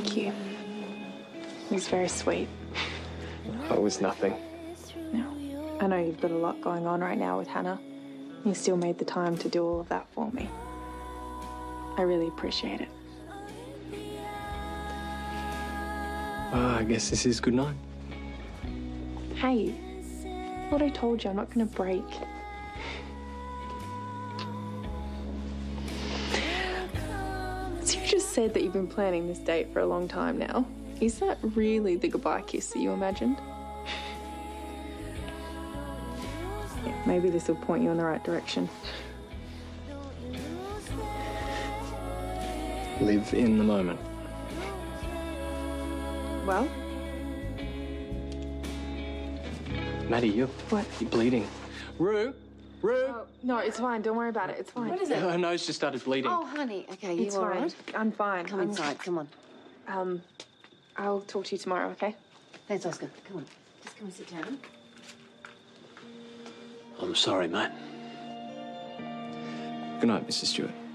Thank you. It was very sweet. It was nothing. No. I know you've got a lot going on right now with Hannah. You still made the time to do all of that for me. I really appreciate it. I guess this is good night. Hey, what I told you, I'm not going to break. So you just said that you've been planning this date for a long time now. Is that really the goodbye kiss that you imagined? Yeah, maybe this will point you in the right direction. Live in the moment. Well? Maddie, you're bleeding. Rue? Oh, no, it's fine. Don't worry about it. It's fine. What is it? Her nose just started bleeding. Oh, honey. Okay, you It's all fine. right? I'm fine. Come inside. Come on. I'll talk to you tomorrow, okay? Thanks, Oscar. Come on. Just come and sit down. I'm sorry, mate. Good night, Mrs. Stewart.